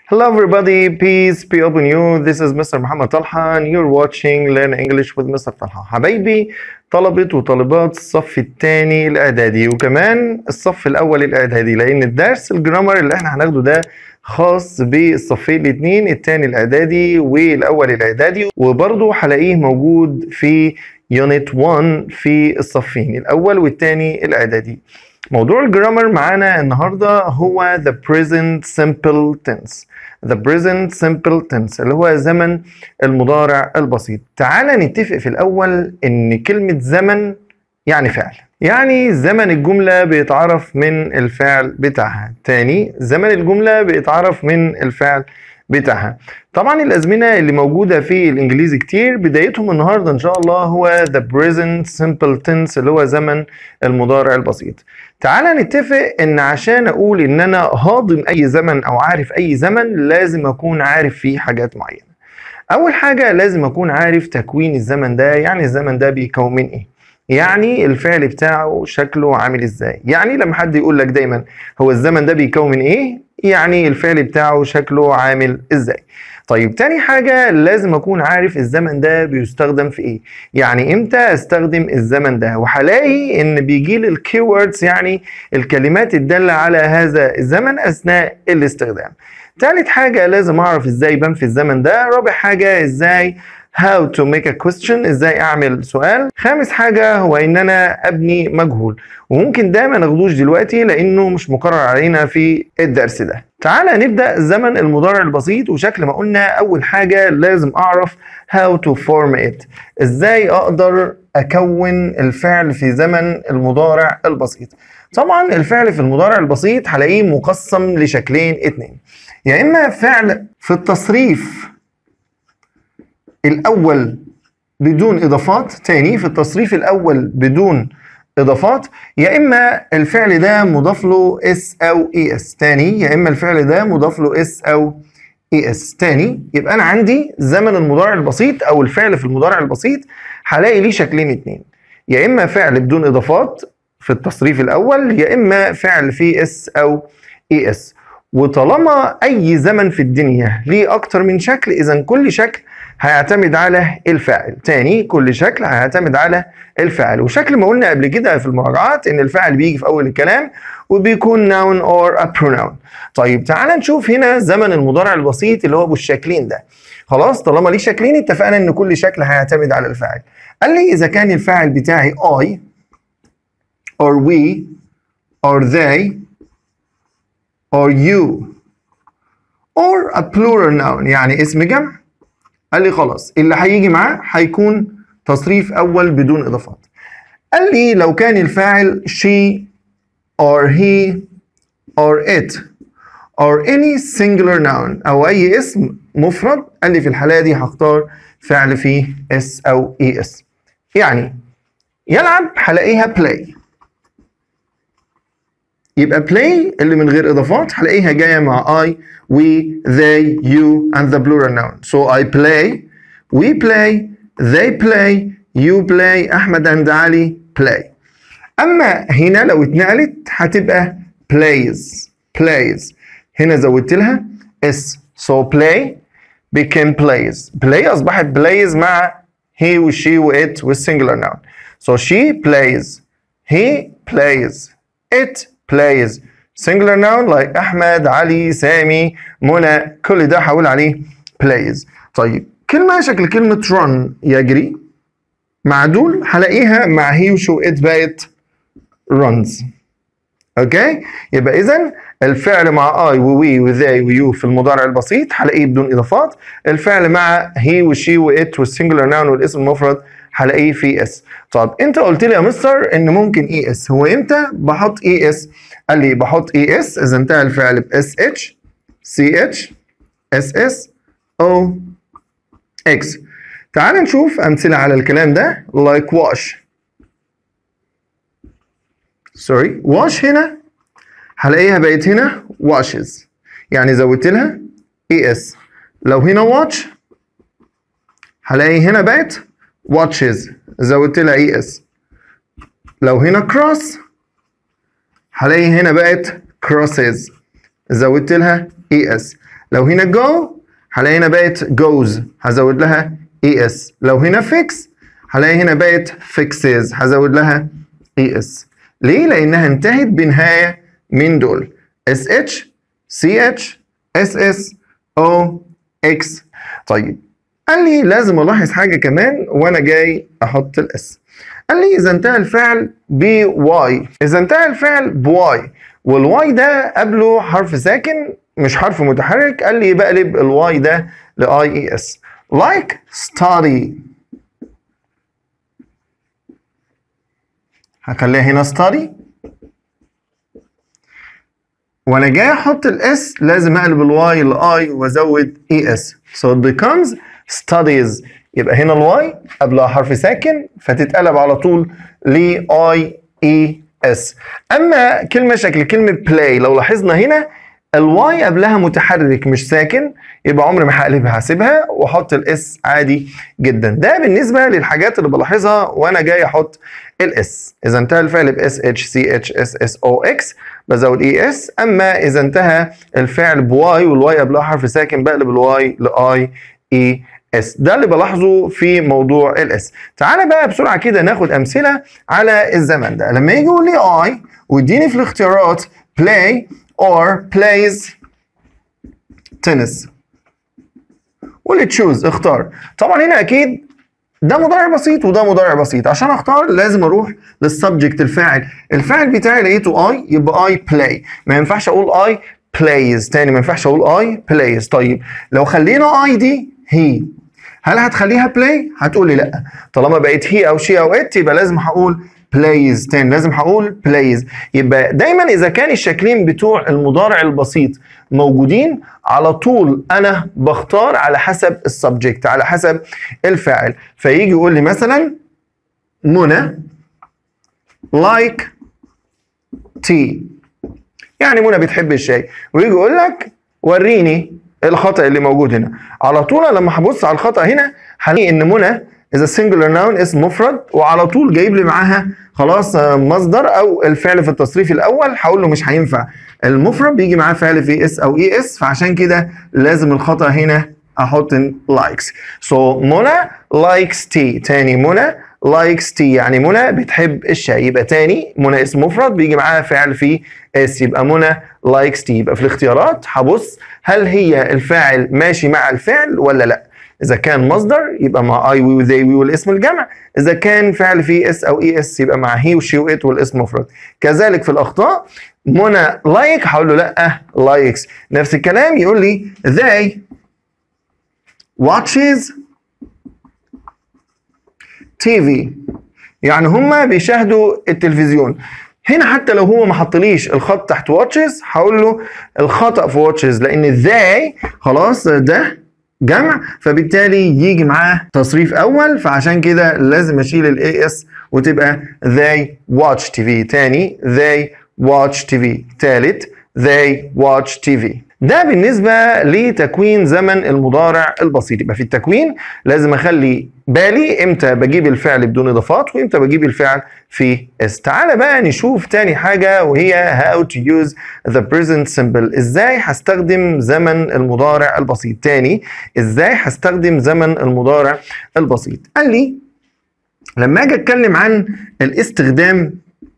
Hello everybody, peace be upon you. This is Mr. محمد طلحة and you're watching Learn English with Mr. طلحة. حبايبي طلبة وطالبات الصف الثاني الإعدادي وكمان الصف الأول الإعدادي، لأن الدرس الجرامر اللي احنا هناخده ده خاص بالصفين الاثنين، الثاني الإعدادي والأول الإعدادي، وبرضه هلاقيه موجود في يونت 1 في الصفين الأول والثاني الإعدادي. موضوع الجرامر معانا النهارده هو the present simple tense. the present simple tense اللي هو زمن المضارع البسيط. تعال نتفق في الأول إن كلمة زمن يعني فعل، يعني زمن الجملة بيتعرف من الفعل بتاعها. تاني، زمن الجملة بيتعرف من الفعل بتاعها. طبعا الأزمنة اللي موجودة في الإنجليزي كتير بدايتهم النهاردة إن شاء الله هو the present simple tense اللي هو زمن المضارع البسيط. تعال نتفق إن عشان أقول إن أنا هاضم أي زمن أو عارف أي زمن لازم أكون عارف فيه حاجات معينة. أول حاجة لازم أكون عارف تكوين الزمن ده، يعني الزمن ده بيكون من إيه؟ يعني الفعل بتاعه شكله عامل إزاي؟ يعني لما حد يقول لك دايما هو الزمن ده بيكون من إيه؟ يعني الفعل بتاعه شكله عامل إزاي؟ طيب تاني حاجة لازم أكون عارف الزمن ده بيستخدم في إيه؟ يعني إمتى أستخدم الزمن ده؟ وهلاقي إن بيجيلي الكيوردز، يعني الكلمات الدالة على هذا الزمن أثناء الاستخدام. تالت حاجة لازم أعرف إزاي بنفي الزمن ده. رابع حاجة إزاي how to make a question، ازاي اعمل سؤال. خامس حاجة هو ان انا ابني مجهول، وممكن ده ما ناخدوش دلوقتي لانه مش مقرر علينا في الدرس ده. تعالى نبدأ زمن المضارع البسيط، وشكل ما قلنا اول حاجة لازم اعرف how to form it، ازاي اقدر اكون الفعل في زمن المضارع البسيط. طبعا الفعل في المضارع البسيط هلاقيه مقسم لشكلين اتنين، يا اما فعل في التصريف الأول بدون إضافات، تاني في التصريف الأول بدون إضافات، يا إما الفعل ده مضاف له اس أو اي اس. تاني، يا إما الفعل ده مضاف له اس أو اي اس. تاني، يبقى أنا عندي زمن المضارع البسيط أو الفعل في المضارع البسيط هلاقي ليه شكلين اتنين، يا إما فعل بدون إضافات في التصريف الأول، يا إما فعل فيه اس أو اي اس. وطالما أي زمن في الدنيا ليه أكتر من شكل، إذا كل شكل هيعتمد على الفاعل. تاني، كل شكل هيعتمد على الفاعل. وشكل ما قلنا قبل كده في المراجعات ان الفاعل بيجي في اول الكلام وبيكون noun or a pronoun. طيب تعال نشوف هنا زمن المضارع البسيط اللي هو بالشكلين ده. خلاص، طالما ليه شكلين اتفقنا ان كل شكل هيعتمد على الفاعل. قال لي اذا كان الفاعل بتاعي I or we or they or you or a plural noun يعني اسم جمع، قال لي خلاص اللي هيجي معاه هيكون تصريف أول بدون إضافات. قال لي لو كان الفاعل she or he or it or any singular noun أو أي اسم مفرد، قال لي في الحالة دي هختار فعل فيه s أو es. يعني يلعب هلاقيها play، يبقى play اللي من غير إضافات هلاقيها جاية مع I, we, they, you and the plural noun. So I play, we play, they play, you play, أحمد and علي play. أما هنا لو اتنقلت هتبقى plays. plays هنا زودت لها s. So play became plays. play أصبحت plays مع he و she و it والsingular noun. So she plays, he plays, it plays. singular noun like أحمد، علي، سامي، منى، كل ده هقول عليه plays. طيب كلمة شكل كلمة run يجري، مع دول هلاقيها مع he وشو it بقت runs. اوكي، يبقى إذا الفعل مع I و we و they و you في المضارع البسيط هلاقيه بدون إضافات، الفعل مع he و she و it والsingular noun والاسم المفرد هلاقيه في اس. طب انت قلت لي يا مستر ان ممكن اي اس، هو امتى بحط اي اس؟ قال لي بحط اي اس اذا انتهى الفعل ب اس اتش سي اتش اس اس او اكس. تعال نشوف امثله على الكلام ده like wash. سوري، wash هنا هلاقيها بقت هنا washes، يعني زودت لها اي اس. لو هنا watch هلاقي هنا بقت watches، زودت لها اي اس. لو هنا cross هلاقي هنا بقت crosses، زودت لها اي اس. لو هنا go هلاقي هنا بقت goes هزود لها es. لو هنا fix هلاقي هنا بقت fixes هزود لها es. ليه؟ لأنها انتهت بنهاية من دول sh ch ss o x. طيب قال لي لازم ألاحظ حاجة كمان وأنا جاي أحط الاس. قال لي إذا انتهى الفعل بواي، إذا انتهى الفعل بواي والواي ده قبله حرف ساكن مش حرف متحرك، قال لي بقلب الواي ده لاي اي اس. like study هخليها هنا study، وانا جاي احط الاس لازم اقلب الواي لاي وازود اي اس so it becomes studies. يبقى هنا الواي قبلها حرف ساكن فتتقلب على طول ل اي اي اس. اما كلمه شكل كلمه play لو لاحظنا هنا الواي قبلها متحرك مش ساكن، يبقى عمري ما هقلبها هسيبها واحط الاس عادي جدا. ده بالنسبه للحاجات اللي بلاحظها وانا جاي احط الاس. اذا انتهى الفعل باس اتش سي اتش اس اس او اكس بزود اي اس. اما اذا انتهى الفعل بواي والواي قبلها حرف ساكن بقلب الواي لاي اي اس. ده اللي بلاحظه في موضوع الاس. تعالى بقى بسرعه كده ناخد امثله على الزمن ده. لما يجي يقول لي اي ويديني في الاختيارات play or plays tennis واللي تشوز اختار. طبعا هنا اكيد ده مضارع بسيط وده مضارع بسيط، عشان اختار لازم اروح للسبجكت الفاعل. الفاعل بتاعي لقيته اي يبقى اي بلاي، ما ينفعش اقول اي بلايز تاني، ما ينفعش اقول اي بلايز. طيب لو خلينا اي دي هي هل هتخليها بلاي؟ هتقول لي لا. طالما بقت هي او شي او ات يبقى لازم هقول بلايز تاني، لازم هقول بلايز. يبقى دايما اذا كان الشكلين بتوع المضارع البسيط موجودين على طول انا بختار على حسب السبجكت، على حسب الفاعل. فيجي يقول لي مثلا منى like tea، يعني منى بتحب الشاي، ويجي يقول لك وريني الخطأ اللي موجود هنا. على طول لما هبص على الخطأ هنا هلاقي ان منى إذا singular noun اسم مفرد وعلى طول جايب لي معاها خلاص مصدر او الفعل في التصريف الاول، هقول له مش هينفع، المفرد بيجي معاه فعل في اس او اي اس، فعشان كده لازم الخطأ هنا احط likes. so منى likes tea. تاني منى likes tea يعني منى بتحب الشاي. يبقى تاني منى اسم مفرد بيجي معاها فعل في اس، يبقى منى likes tea. يبقى في الاختيارات هبص هل هي الفاعل ماشي مع الفعل ولا لا. إذا كان مصدر يبقى مع I we they we والاسم الجمع، إذا كان فعل فيه اس أو اي اس يبقى مع he وشي وات والاسم مفرد. كذلك في الأخطاء منى like هقول له لا likes. نفس الكلام يقول لي they watches TV يعني هما بيشاهدوا التلفزيون. هنا حتى لو هو ما حطليش الخط تحت watches هقول له الخطأ في watches، لأن they خلاص ده جمع فبالتالي يجي معاه تصريف اول، فعشان كده لازم اشيل الاي اس وتبقى they watch TV. تاني they watch TV. تالت they watch TV. ده بالنسبة لتكوين زمن المضارع البسيط. يبقى في التكوين لازم اخلي بالي امتى بجيب الفعل بدون اضافات وامتى بجيب الفعل في اس. تعالى بقى نشوف تاني حاجة وهي how to use the present simple. ازاي هستخدم زمن المضارع البسيط. تاني ازاي هستخدم زمن المضارع البسيط. قال لي لما اجي اتكلم عن الاستخدام،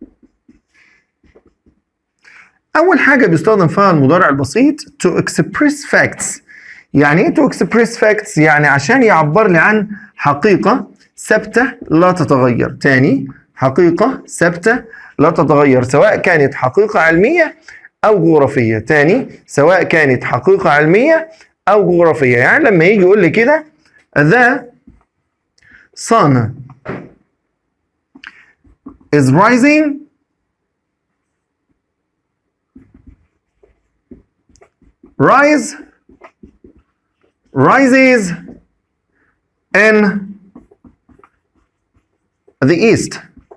أول حاجة بيستخدم فيها المضارع البسيط to express facts. يعني إيه to express facts؟ يعني عشان يعبر لي عن حقيقة ثابتة لا تتغير. تاني حقيقة ثابتة لا تتغير، سواء كانت حقيقة علمية أو جغرافية. تاني سواء كانت حقيقة علمية أو جغرافية. يعني لما يجي يقول لي كده the sun is rising rises in the east،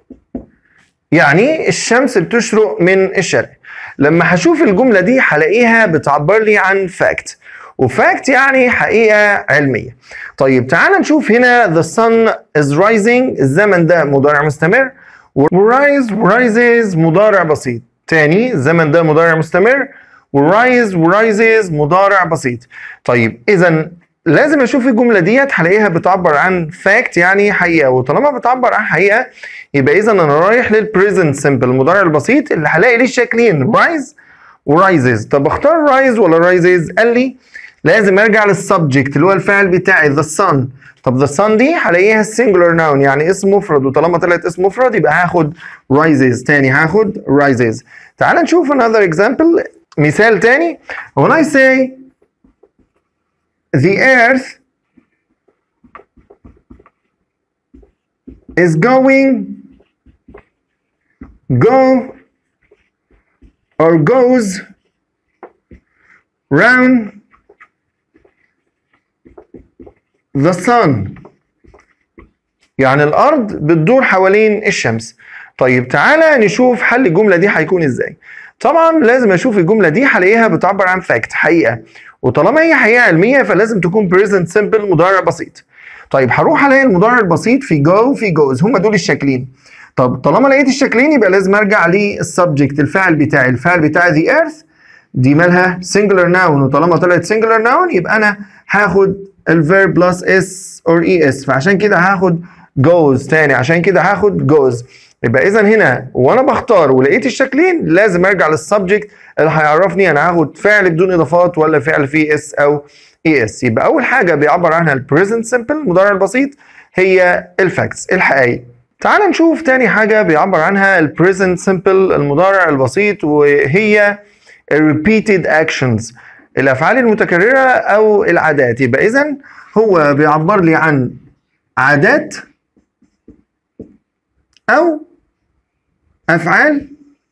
يعني الشمس بتشرق من الشرق. لما هشوف الجملة دي هلاقيها بتعبر لي عن fact، وفاكت يعني حقيقة علمية. طيب تعال نشوف هنا the sun is rising، الزمن ده مضارع مستمر، وrise rises مضارع بسيط. تاني الزمن ده مضارع مستمر، ورايز ورايزز مضارع بسيط. طيب اذا لازم اشوف الجمله ديت هلاقيها بتعبر عن fact يعني حقيقه، وطالما بتعبر عن حقيقه يبقى اذا انا رايح للبريزنت سمبل المضارع البسيط اللي هلاقي ليه الشكلين رايز ورايزز. طب اختار رايز ولا رايزز؟ قال لي لازم ارجع للسبجكت اللي هو الفاعل بتاعي the sun. طب the sun دي هلاقيها singular noun يعني اسم مفرد، وطالما طلعت اسم مفرد يبقى هاخد rises. تاني هاخد rises. تعال نشوف another example مثال تاني. when I say the earth is goes round the sun يعني الأرض بتدور حوالين الشمس. طيب تعالى نشوف حل الجملة دي هيكون ازاي. طبعا لازم اشوف الجملة دي هلاقيها بتعبر عن fact حقيقة، وطالما هي حقيقة علمية فلازم تكون present simple مضارع بسيط. طيب هروح الاقي المضارع البسيط في go وفي goes، هما دول الشكلين. طب طالما لقيت الشكلين يبقى لازم ارجع للسبجكت الفاعل بتاعي. الفاعل بتاعي the earth دي مالها singular noun، وطالما طلعت singular noun يبقى انا هاخد الفيرب بلس اس اور اي اس، فعشان كده هاخد goes. تاني عشان كده هاخد goes. يبقى اذا هنا وانا بختار ولقيت الشكلين لازم ارجع للسبجكت اللي هيعرفني انا هاخد فعل بدون اضافات ولا فعل فيه اس او اي اس. يبقى اول حاجه بيعبر عنها البريزنت سمبل المضارع البسيط هي الفاكتس الحقائق. تعال نشوف تاني حاجه بيعبر عنها البريزنت سمبل المضارع البسيط، وهي repeated actions الافعال المتكرره او العادات. يبقى اذا هو بيعبر لي عن عادات او افعال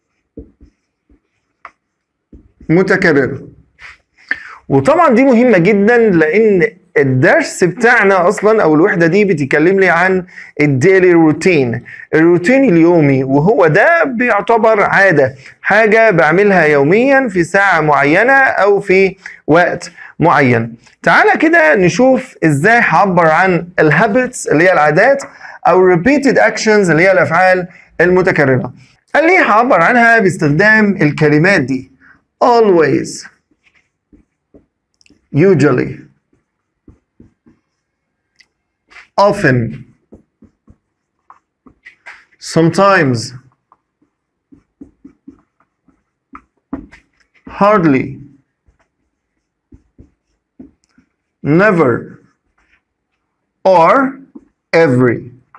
متكرره. وطبعا دي مهمه جدا لان الدرس بتاعنا اصلا او الوحده دي بتتكلم لي عن الديلي روتين، الروتين اليومي، وهو ده بيعتبر عاده، حاجه بعملها يوميا في ساعه معينه او في وقت معين. تعالى كده نشوف ازاي هعبر عن الهابتس اللي هي العادات او repeated actions اللي هي الافعال المتكرره. قال لي هعبر عنها باستخدام الكلمات دي always usually often sometimes hardly never or every.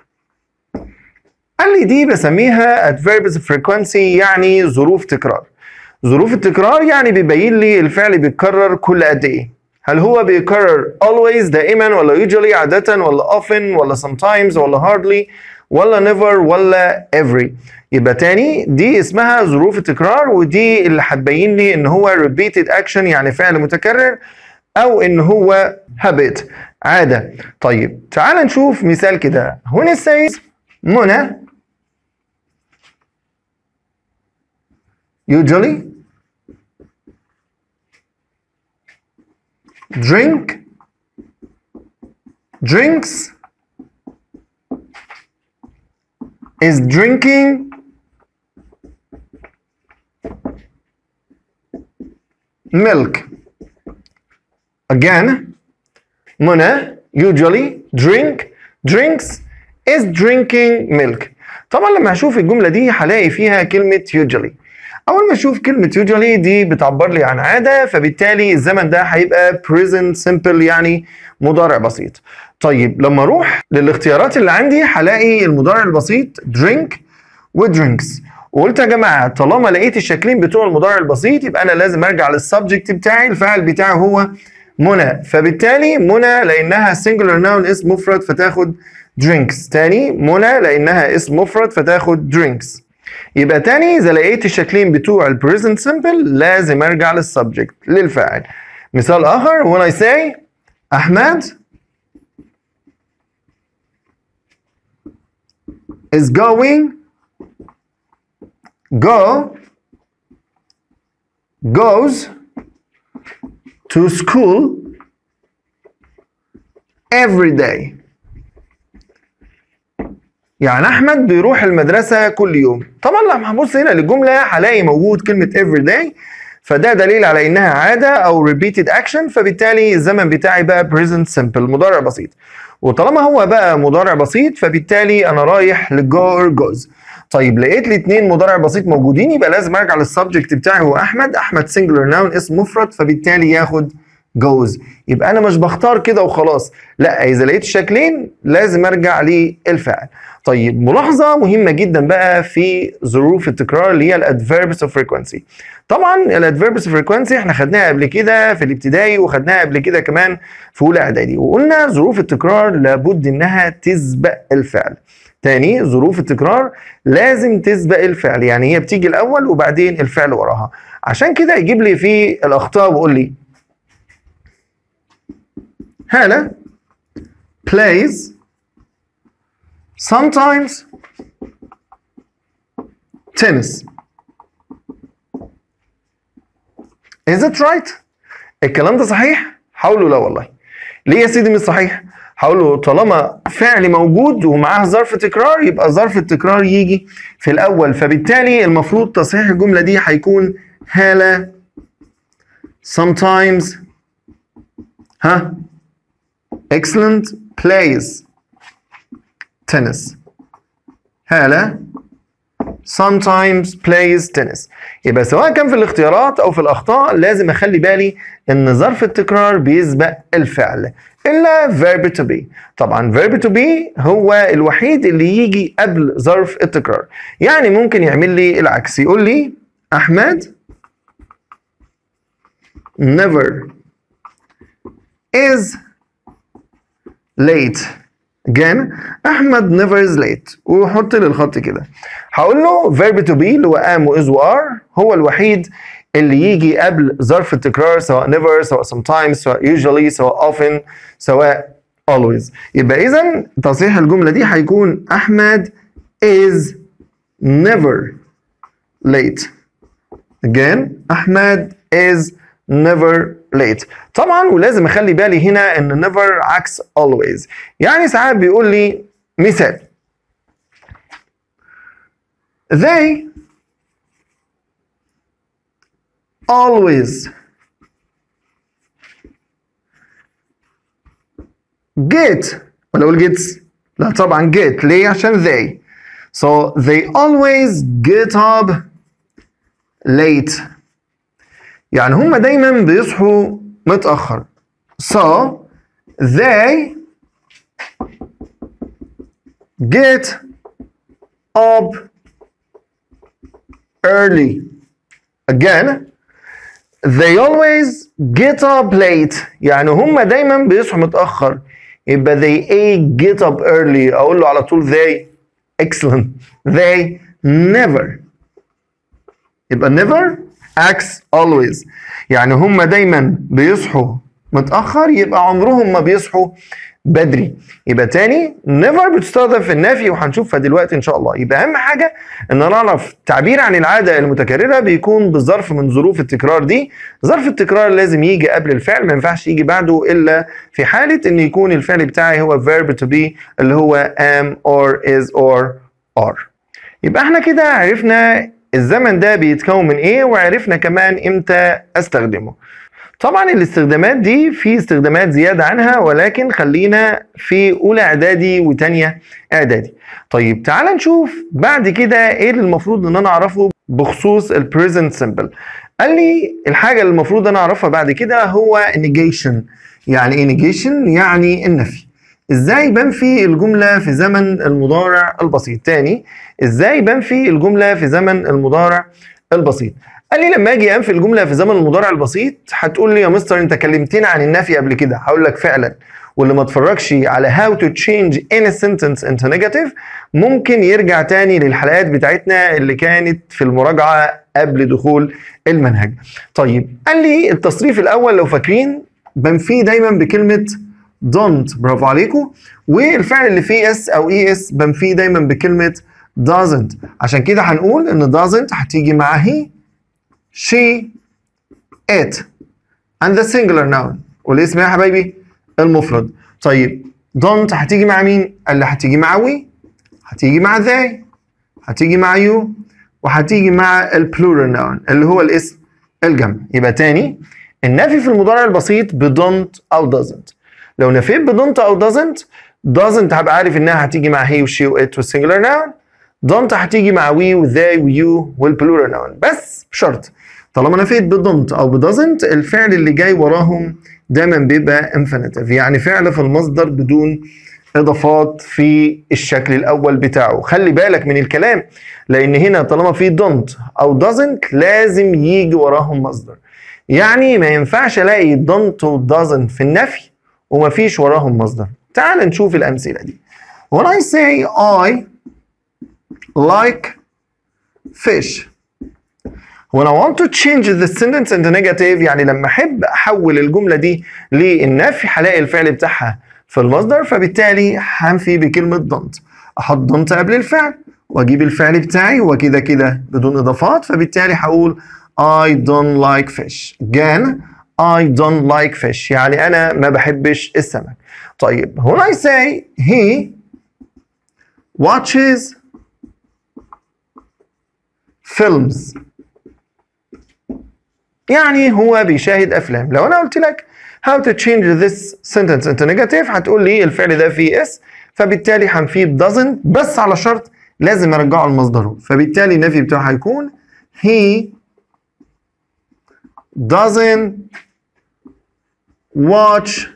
قال لي دي بسميها adverbs of frequency يعني ظروف تكرار. ظروف التكرار يعني بيبين لي الفعل بيتكرر كل قد ايه. هل هو بيكرر always دائما ولا usually عادة ولا often ولا sometimes ولا hardly ولا never ولا every. يبقى تاني دي اسمها ظروف التكرار، ودي اللي هتبين لي ان هو repeated action يعني فعل متكرر او ان هو habit عادة. طيب تعال نشوف مثال كده. when it says منى usually drinks is drinking milk. Again, منى usually drinks is drinking milk. طبعا لما هشوف الجملة دي هلاقي فيها كلمة usually. أول ما أشوف كلمة usually دي بتعبر لي عن عادة، فبالتالي الزمن ده هيبقى present simple يعني مضارع بسيط. طيب لما أروح للاختيارات اللي عندي هلاقي المضارع البسيط drink و drinks، وقلت يا جماعة طالما لقيت الشكلين بتوع المضارع البسيط يبقى أنا لازم أرجع للسبجكت بتاعي، الفاعل بتاعي هو منى، فبالتالي منى لأنها singular noun اسم مفرد فتاخد drinks. تاني منى لأنها اسم مفرد فتاخد drinks. يبقى تاني إذا لقيت الشكلين بتوع ال present simple لازم أرجع للسبجكت للفاعل. مثال آخر when I say أحمد is goes to school every day. يعني أحمد بيروح المدرسة كل يوم. طبعا لما هبص هنا للجملة هلاقي موجود كلمة every day، فده دليل على انها عاده او repeated action، فبالتالي الزمن بتاعي بقى present simple مضارع بسيط. وطالما هو بقى مضارع بسيط فبالتالي انا رايح لجو or goes. طيب لقيت لي اتنين مضارع بسيط موجودين، يبقى لازم ارجع للسبجكت بتاعي هو احمد. احمد singular noun اسم مفرد، فبالتالي ياخد goes. يبقى انا مش بختار كده وخلاص، لا اذا لقيت الشكلين لازم ارجع للفعل. طيب ملاحظه مهمه جدا بقى في ظروف التكرار اللي هي الادفيربس اوف فريكوانسي. طبعا الادفيربس اوف فريكوانسي احنا خدناها قبل كده في الابتدائي وخدناها قبل كده كمان في اولى اعدادي، وقلنا ظروف التكرار لابد انها تسبق الفعل. تاني، ظروف التكرار لازم تسبق الفعل، يعني هي بتيجي الاول وبعدين الفعل وراها. عشان كده يجيب لي في الاخطاء ويقول لي هالة plays sometimes tennis. Is it right؟ الكلام ده صحيح؟ هقول لا والله. ليه يا سيدي مش صحيح؟ هقول له طالما فعل موجود ومعاه ظرف تكرار يبقى ظرف التكرار يجي في الأول، فبالتالي المفروض تصحيح الجملة دي هيكون هالة sometimes excellent plays tennis. هالة sometimes plays tennis. يبقى سواء كان في الاختيارات او في الاخطاء لازم اخلي بالي ان ظرف التكرار بيسبق الفعل الا verb to be. طبعا verb to be هو الوحيد اللي يجي قبل ظرف التكرار، يعني ممكن يعمل لي العكس، يقول لي احمد never is late. again احمد never is late، وحط لي الخط كده. هقول له verb to be اللي هو am و is و are هو الوحيد اللي يجي قبل ظرف التكرار، سواء never سواء sometimes سواء usually سواء often سواء always. يبقى اذا تصحيح الجمله دي هيكون احمد is never late. again احمد is never late. طبعا ولازم اخلي بالي هنا ان never عكس always، يعني ساعات بيقول لي مثال they always get، ولا اقول gets؟ لا طبعا get. ليه؟ عشان they. so they always get up late، يعني هم دايما بيصحوا متأخر. so they get up early. again they always get up late، يعني هم دايما بيصحوا متأخر، يبقى they get up early اقول له على طول they. excellent. they never، يبقى never عكس always، يعني هم دايما بيصحوا متأخر يبقى عمرهم ما بيصحوا بدري. يبقى تاني never بتستخدم في النفي وهنشوفها دلوقتي ان شاء الله. يبقى اهم حاجه ان انا اعرف تعبير عن العاده المتكرره بيكون بظرف من ظروف التكرار دي. ظرف التكرار لازم يجي قبل الفعل، ما ينفعش يجي بعده الا في حاله ان يكون الفعل بتاعي هو verb to be اللي هو am or is or are. يبقى احنا كده عرفنا الزمن ده بيتكون من ايه، وعرفنا كمان امتى استخدمه. طبعا الاستخدامات دي في استخدامات زيادة عنها، ولكن خلينا في اولى اعدادي وتانية اعدادي. طيب تعال نشوف بعد كده ايه اللي المفروض ان انا اعرفه بخصوص البريزنت سمبل. قال لي الحاجة اللي المفروض انا اعرفها بعد كده هو negation. يعني ايه negation؟ يعني النفي. ازاي بنفي الجملة في زمن المضارع البسيط؟ تاني، ازاي بنفي الجملة في زمن المضارع البسيط؟ قال لي لما اجي انفي الجمله في زمن المضارع البسيط هتقول لي يا مستر انت كلمتنا عن النفي قبل كده. هقول لك فعلا، واللي ما اتفرجش على how to change any sentence into negative ممكن يرجع تاني للحلقات بتاعتنا اللي كانت في المراجعه قبل دخول المنهج. طيب قال لي التصريف الاول لو فاكرين بنفيه دايما بكلمه don't، برافو عليكم. والفعل اللي فيه اس او اي اس بنفيه دايما بكلمه doesn't. عشان كده هنقول ان doesn't هتيجي مع he she it and the singular noun والاسم يا حبايبي المفرد. طيب don't هتيجي مع مين؟ قال لي هتيجي مع we، هتيجي مع they، هتيجي مع you، وهتيجي مع البلورال noun اللي هو الاسم الجمع. يبقى تاني النفي في المضارع البسيط ب don't أو doesn't. لو نفيت ب don't أو doesn't هبقى عارف إنها هتيجي مع he و she و it والسنجلر noun. don't هتيجي مع we و they و you والبلورال noun، بس بشرط طالما نفيت ب don't أو ب doesn't الفعل اللي جاي وراهم دايما بيبقى infinitive، يعني فعل في المصدر بدون اضافات في الشكل الاول بتاعه. خلي بالك من الكلام، لان هنا طالما في don't او doesn't لازم يجي وراهم مصدر، يعني ما ينفعش الاقي don't و doesn't في النفي وما فيش وراهم مصدر. تعال نشوف الامثله دي. When I say I like fish, when I want to change the sentence into negative، يعني لما احب احول الجمله دي للنفي هلاقي الفعل بتاعها في المصدر، فبالتالي هنفي بكلمه don't. احط don't قبل الفعل واجيب الفعل بتاعي وكده كده بدون اضافات، فبالتالي هقول I don't like fish. again I don't like fish يعني انا ما بحبش السمك. طيب when I say he watches films، يعني هو بيشاهد افلام. لو انا قلت لك how to change this sentence into negative هتقول لي الفعل ده فيه اس، فبالتالي هنفيه ب doesn't، بس على شرط لازم ارجعه لمصدره، فبالتالي النفي بتاعه هيكون he doesn't watch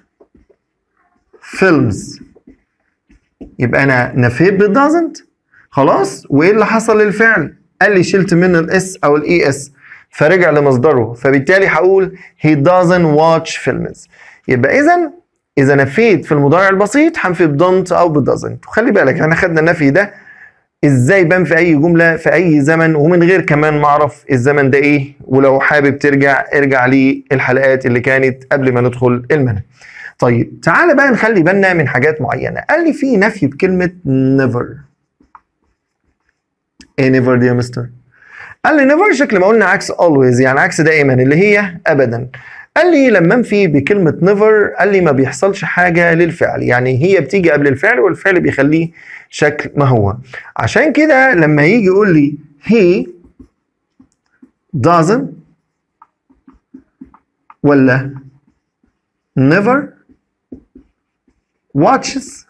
films. يبقى انا نفيت ب doesn't خلاص، وايه اللي حصل للفعل؟ قال لي شلت منه الاس او الاي اس فرجع لمصدره، فبالتالي هقول he doesn't watch films. يبقى اذا نفيت في المضارع البسيط هنفي ب don't او ب doesn't. وخلي بالك احنا خدنا النفي ده ازاي بان في اي جمله في اي زمن، ومن غير كمان ما اعرف الزمن ده ايه. ولو حابب ارجع للحلقات اللي كانت قبل ما ندخل المنهج. طيب تعالى بقى نخلي بالنا من حاجات معينه. قال لي في نفي بكلمه never. ايه never دي يا مستر؟ قال لي never شكل ما قلنا عكس always، يعني عكس دائما اللي هي ابدا. قال لي لما انفي بكلمه never قال لي ما بيحصلش حاجه للفعل، يعني هي بتيجي قبل الفعل والفعل بيخليه شكل ما هو. عشان كده لما يجي يقول لي he doesn't ولا never watches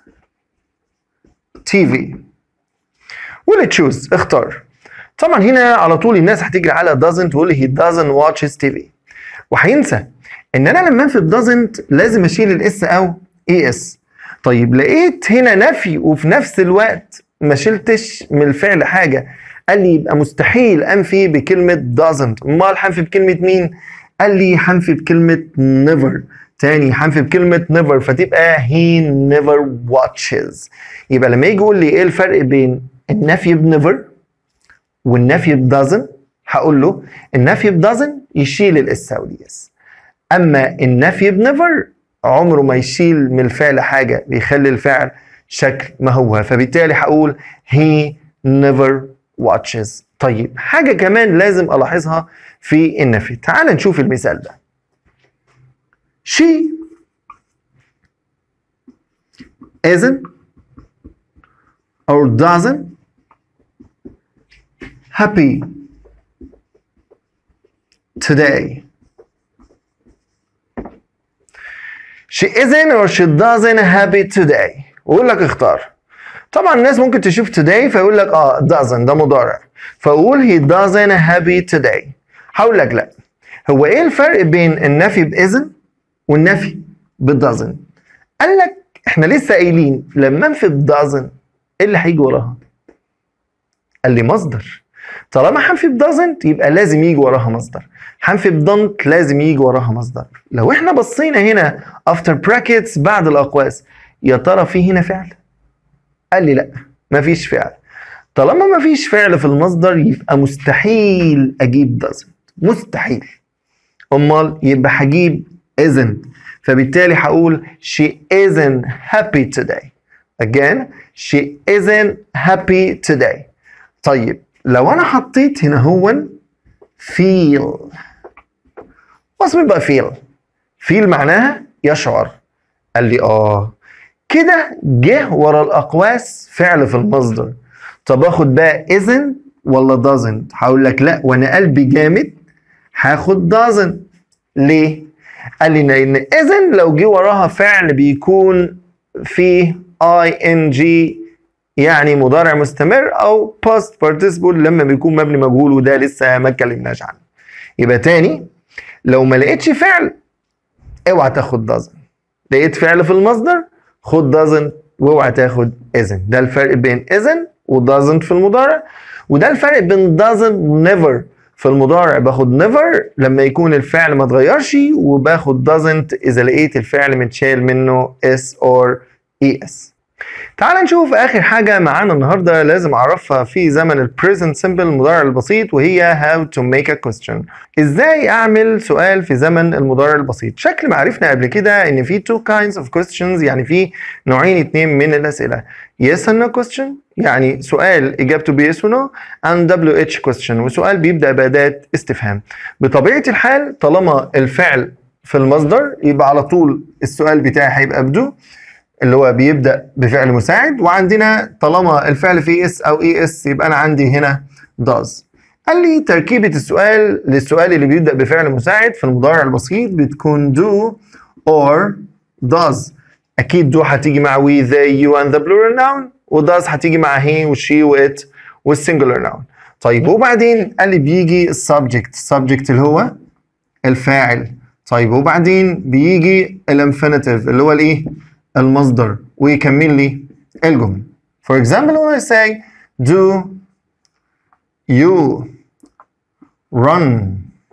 TV ولا تشوز اختار. طبعا هنا على طول الناس هتجري على doesn't تقول لي he doesn't watches TV، وهينسى ان انا لما انفي doesn't لازم اشيل الاس او اي اس. طيب لقيت هنا نفي وفي نفس الوقت ما شلتش من الفعل حاجه، قال لي يبقى مستحيل انفي بكلمه doesn't. امال هنفي بكلمه مين؟ قال لي هنفي بكلمه never. تاني هنفي بكلمه never، فتبقى he never watches. يبقى لما يجي يقول لي ايه الفرق بين النفي بنيفر والنفي بدازن، هقول له النفي بدازن يشيل الاس او الاس، اما النفي بنيفر عمره ما يشيل من الفعل حاجه، بيخلي الفعل شكل ما هو، فبالتالي هقول he never watches. طيب حاجه كمان لازم الاحظها في النفي، تعال نشوف المثال ده. she isn't or doesn't happy today. She isn't or she doesn't happy today. ويقول لك اختار. طبعا الناس ممكن تشوف today فيقول لك doesn't ده مضارع، فاقول he doesn't happy today. هقول لك لا، هو ايه الفرق بين النفي ب isn't والنفي ب doesn't؟ قال لك احنا لسه قايلين لما انفي ب doesn't ايه اللي هيجي وراها؟ قال لي مصدر. طالما هنفي ب doesn't يبقى لازم يجي وراها مصدر، هنفي ب don't لازم يجي وراها مصدر. لو احنا بصينا هنا after brackets بعد الاقواس، يا ترى في هنا فعل؟ قال لي لا مفيش فعل. طالما مفيش فعل في المصدر يبقى مستحيل اجيب doesn't، مستحيل. امال يبقى هجيب isn't، فبالتالي هقول she isn't happy today. again she isn't happy today. طيب لو انا حطيت هنا هو feel، واسم بقى feel معناها يشعر. قال لي كده جه ورا الاقواس فعل في المصدر. طب اخد بقى isn't ولا doesn't؟ هقول لك لا، وانا قلبي جامد هاخد doesn't. ليه؟ قال لي لأن إذن لو جه وراها فعل بيكون فيه ing يعني مضارع مستمر أو past participle لما بيكون مبني مجهول، وده لسه ما اتكلمناش عنه. يبقى تاني لو ما لقيتش فعل اوعى تاخد doesn't. لقيت فعل في المصدر خد doesn't واوعى تاخد isn't. ده الفرق بين isn't و doesn't في المضارع، وده الفرق بين doesn't never. في المضارع باخد never لما يكون الفعل ما اتغيرش، وباخد doesn't اذا لقيت الفعل متشال منه s or es. تعال نشوف اخر حاجه معانا النهارده لازم اعرفها في زمن ال present simple المضارع البسيط، وهي how to make a question. ازاي اعمل سؤال في زمن المضارع البسيط؟ شكل ما عرفنا قبل كده ان في two kinds of questions، يعني في نوعين اتنين من الاسئله. yes and no question يعني سؤال اجابته ب yes و no، and WH question وسؤال بيبدا باداه استفهام. بطبيعه الحال طالما الفعل في المصدر يبقى على طول السؤال بتاعي هيبقى بدو اللي هو بيبدأ بفعل مساعد، وعندنا طالما الفعل فيه اس او اي اس يبقى انا عندي هنا does. قال لي تركيبة السؤال للسؤال اللي بيبدأ بفعل مساعد في المضارع البسيط بتكون do or does. اكيد do هتيجي مع we they you and the plural noun، و does هتيجي مع he و she و it والsingular noun. طيب وبعدين قال لي بيجي subject اللي هو الفاعل. طيب وبعدين بيجي الانفينيتيف اللي هو الايه؟ المصدر، ويكمل لي الجملة. For example when I say do you run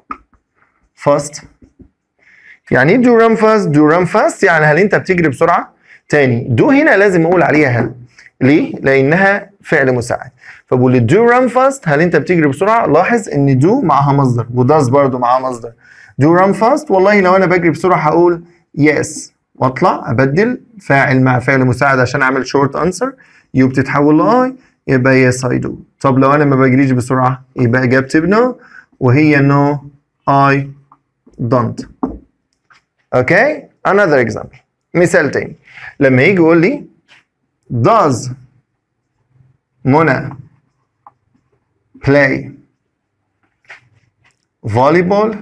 fast، يعني ايه do run fast؟ do run fast يعني هل انت بتجري بسرعة؟ تاني do هنا لازم اقول عليها هل. ليه؟ لانها فعل مساعد. فبقول لي do run fast هل انت بتجري بسرعة؟ لاحظ ان do معها مصدر و does برضو معها مصدر. do run fast والله لو انا بجري بسرعة هقول yes واطلع ابدل فاعل مع فعل مساعد عشان اعمل شورت انسر، يو بتتحول لاي يبقى يس اي دو. طب لو انا ما بجريش بسرعه يبقى اجابتي بنو وهي نو اي دونت. اوكي another example مثال تاني لما يجي يقول لي does منى play volleyball،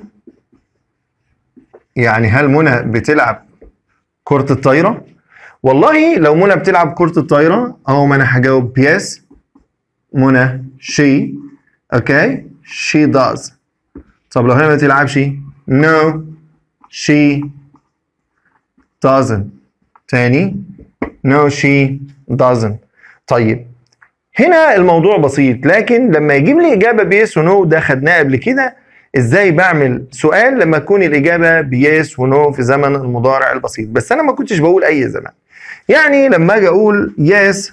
يعني هل منى بتلعب كرة الطايرة؟ والله لو منى بتلعب كرة الطايرة أو ما أنا هجاوب yes منى she okay she does. طب لو هي ما بتلعبش no she doesn't. تاني no she doesn't. طيب هنا الموضوع بسيط، لكن لما يجيب لي إجابة بيس ونو ده خدناه قبل كده. ازاي بعمل سؤال لما تكون الاجابه بيس ونو في زمن المضارع البسيط؟ بس انا ما كنتش بقول اي زمن. يعني لما اجي اقول yes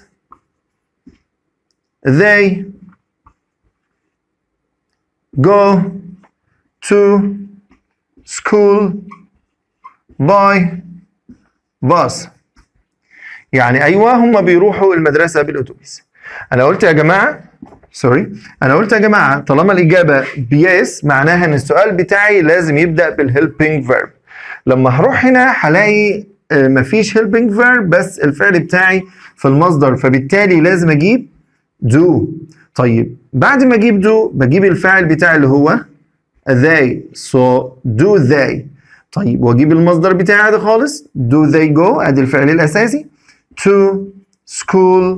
they go to school by bus، يعني ايوه هم بيروحوا المدرسه بالاتوبيس. انا قلت يا جماعه طالما الاجابه بيس معناها ان السؤال بتاعي لازم يبدا بالهيلبينج فيرب. لما هروح هنا هلاقي مفيش هيلبينج فيرب بس الفعل بتاعي في المصدر، فبالتالي لازم اجيب do. طيب بعد ما اجيب do بجيب الفاعل بتاعي اللي هو they so do they. طيب واجيب المصدر بتاعي عادي خالص do they go ادي الفعل الاساسي to school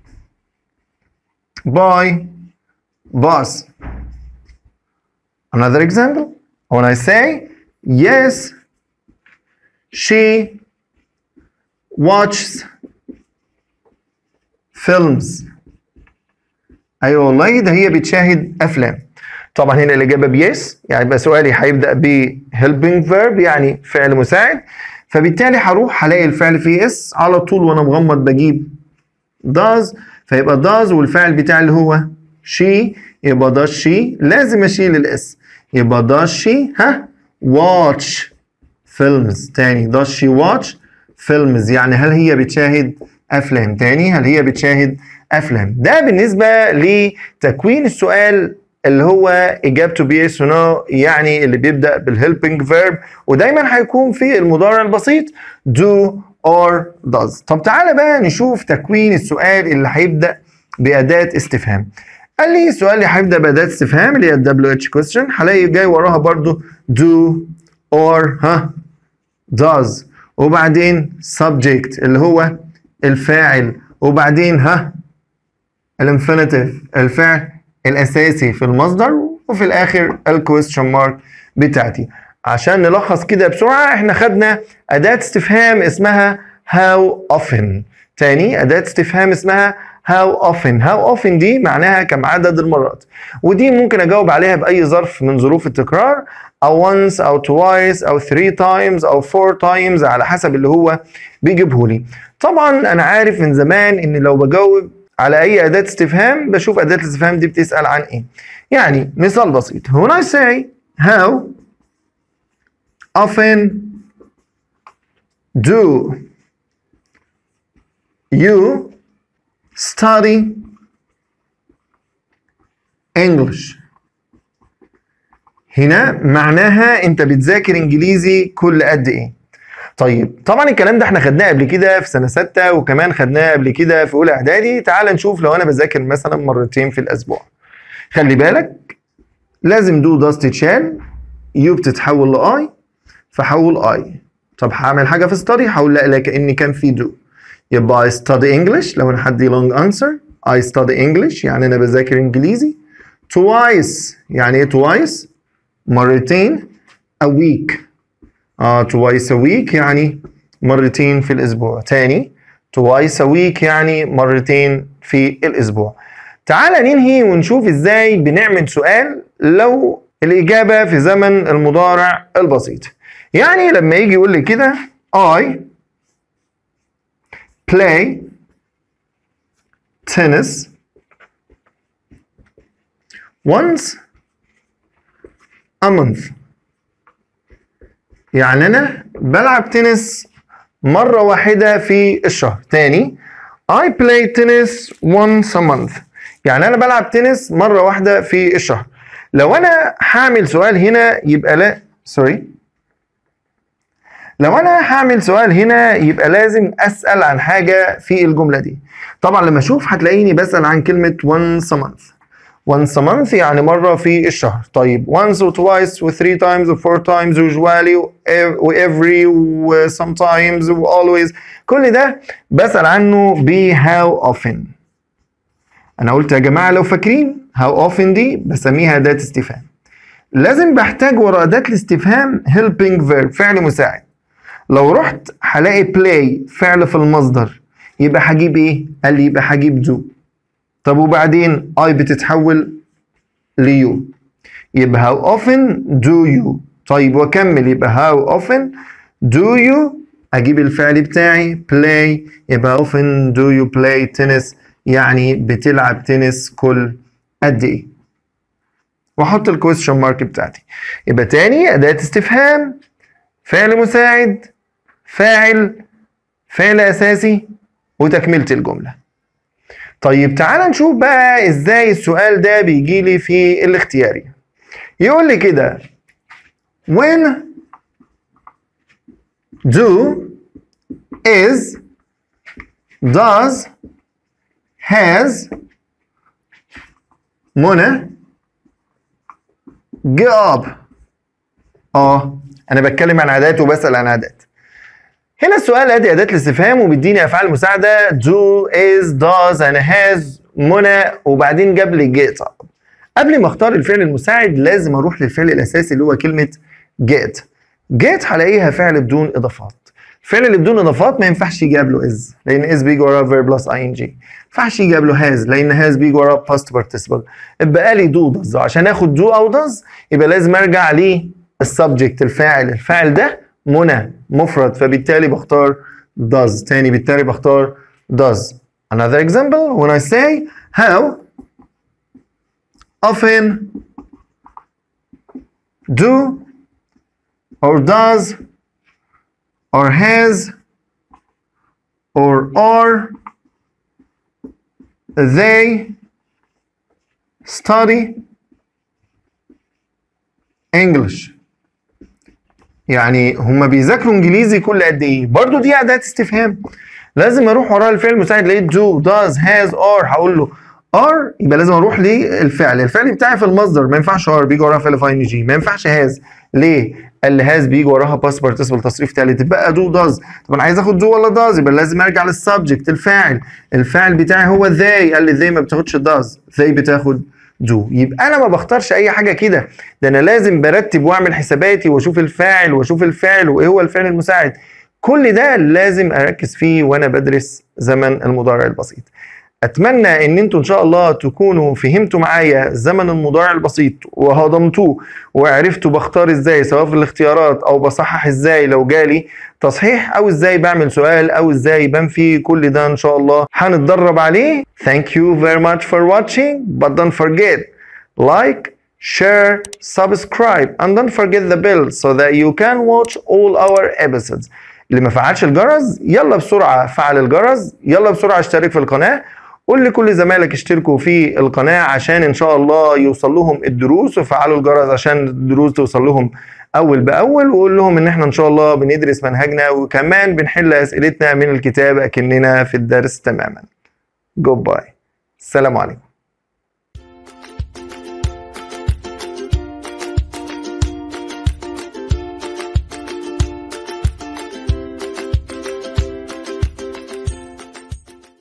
by bus. Another example when I say yes she watches films، ايوه والله ده هي بتشاهد افلام. طبعا هنا الاجابه بيس يعني يبقى سؤالي هيبدا ب helping verb يعني فعل مساعد، فبالتالي هروح هلاقي الفعل فيه اس على طول وانا مغمض بجيب does، فيبقى does والفعل بتاعي اللي هو she يبقى does she لازم اشيل الاس يبقى does she watch films. تاني does she watch films يعني هل هي بتشاهد افلام. تاني هل هي بتشاهد افلام. ده بالنسبه لتكوين السؤال اللي هو اجابته بيس ونو يعني اللي بيبدا بالهيلبينج فيرب، ودايما هيكون في المضارع البسيط do or does. طب تعالى بقى نشوف تكوين السؤال اللي هيبدا باداه استفهام. قال لي السؤال اللي هيبدأ بأداة استفهام اللي هي WH question، هلاقي جاي وراها برضو do or does، وبعدين subject اللي هو الفاعل، وبعدين الانفينيتيف الفعل الأساسي في المصدر، وفي الآخر الكويستشن مارك بتاعتي. عشان نلخص كده بسرعة، احنا خدنا أداة استفهام اسمها how often. تاني أداة استفهام اسمها how often. how often دي معناها كم عدد المرات، ودي ممكن أجاوب عليها بأي ظرف من ظروف التكرار، أو once أو twice أو 3 times أو 4 times على حسب اللي هو بيجيبهولي. طبعا أنا عارف من زمان إن لو بجاوب على أي أداة استفهام بشوف أداة الاستفهام دي بتسأل عن إيه. يعني مثال بسيط، when I say how often do you study English؟ هنا معناها انت بتذاكر انجليزي كل قد ايه؟ طيب طبعا الكلام ده احنا خدناه قبل كده في سنة 6 وكمان خدناه قبل كده في اولى اعدادي. تعال نشوف لو انا بذاكر مثلا مرتين في الاسبوع. خلي بالك لازم دو داز تتشال، يو بتتحول لاي فحول اي. طب هعمل حاجة في study، هقول لا كأني كان في دو، يبقى I study English. لو انا هدي long answer I study English يعني انا بذاكر انجليزي. twice يعني ايه twice؟ مرتين. a week twice a week يعني مرتين في الاسبوع. تاني twice a week يعني مرتين في الاسبوع. تعال ننهي ونشوف ازاي بنعمل سؤال لو الاجابة في زمن المضارع البسيط. يعني لما يجي يقول لي كده I play tennis once a month، يعني أنا بلعب تنس مرة واحدة في الشهر. تاني I play tennis once a month، يعني أنا بلعب تنس مرة واحدة في الشهر. لو أنا هعمل سؤال هنا يبقى لو أنا هعمل سؤال هنا يبقى لازم أسأل عن حاجة في الجملة دي. طبعا لما أشوف هتلاقيني بسأل عن كلمة once a month. once a month يعني مرة في الشهر. طيب once و twice و 3 times و 4 times usually و every و sometimes و always، كل ده بسأل عنه ب how often. أنا قلت يا جماعة لو فاكرين how often دي بسميها أداة استفهام. لازم بحتاج ورا أداة الاستفهام helping verb فعل مساعد. لو رحت هلاقي play فعل في المصدر، يبقى هجيب ايه؟ قال لي يبقى هجيب do. طب وبعدين I بتتحول ليو، يبقى how often do you. طيب وكمل، يبقى how often do you اجيب الفعل بتاعي play، يبقى how often do you play tennis يعني بتلعب تنس كل قد ايه، واحط الكويستشن مارك بتاعتي. يبقى تاني أداة استفهام فعل مساعد فعل أساسي وتكملة الجملة. طيب تعال نشوف بقى ازاي السؤال ده بيجي لي في الاختياري. يقول لي كده when do is does has منى get up. انا بتكلم عن عادات وبسأل عن عادات. هنا السؤال ادي اداة الاستفهام وبيديني افعال مساعدة do is does and has منى، وبعدين جاب لي get up. قبل ما اختار الفعل المساعد لازم اروح للفعل الاساسي اللي هو كلمة get هلاقيها فعل بدون اضافات. الفعل اللي بدون اضافات ما ينفعش يجي قبله is، لان is بيجي وراه verb plus ing. ما ينفعش يجي قبله has، لان has بيجي وراه past participle. يبقى لي do does. عشان اخد do او does يبقى لازم ارجع للسبجكت الفاعل ده منى مفرد، فبالتالي بختار does. تاني بالتالي بختار does. Another example when I say how often do or does or has or are they study English. يعني هما بيذاكروا انجليزي كل قد ايه؟ برضو دي اداة استفهام. لازم اروح وراها الفعل المساعد، لقيت do does has are هقول له ار يبقى لازم اروح للفعل، الفعل بتاعي في المصدر ما ينفعش ار بيجي وراها فعل في ING، ما ينفعش هاز. ليه؟ قال لي هاز بيجي وراها باست بارتيسيبل تصريف ثالث، تبقى دو داز. طب انا عايز اخد دو ولا داز؟ يبقى لازم ارجع للسبجكت الفاعل، الفاعل بتاعي هو ذي، قال لي ذي ما بتاخدش داز، ذي بتاخد دو. يبقى انا ما بختارش اي حاجه كده، ده انا لازم برتب واعمل حساباتي واشوف الفاعل واشوف الفعل وايه هو الفعل المساعد. كل ده لازم اركز فيه وانا بدرس زمن المضارع البسيط. اتمنى ان انتوا ان شاء الله تكونوا فهمتوا معايا زمن المضارع البسيط وهضمتوه وعرفتوا بختار ازاي سواء في الاختيارات او بصحح ازاي لو جالي تصحيح او ازاي بعمل سؤال او ازاي بنفي. كل ده ان شاء الله هنتدرب عليه. Thank you very much for watching, but don't forget like, share, subscribe and don't forget the bell so that you can watch all our episodes. اللي ما فعلش الجرس يلا بسرعة فعل الجرس، يلا بسرعة اشترك في القناة، قول لكل زمايلك اشتركوا في القناة عشان ان شاء الله يوصل لهم الدروس، وفعلوا الجرس عشان الدروس توصل لهم اول باول، وقول لهم ان احنا ان شاء الله بندرس منهجنا وكمان بنحل اسئلتنا من الكتاب اكننا في الدرس تماما. جود باي، السلام عليكم.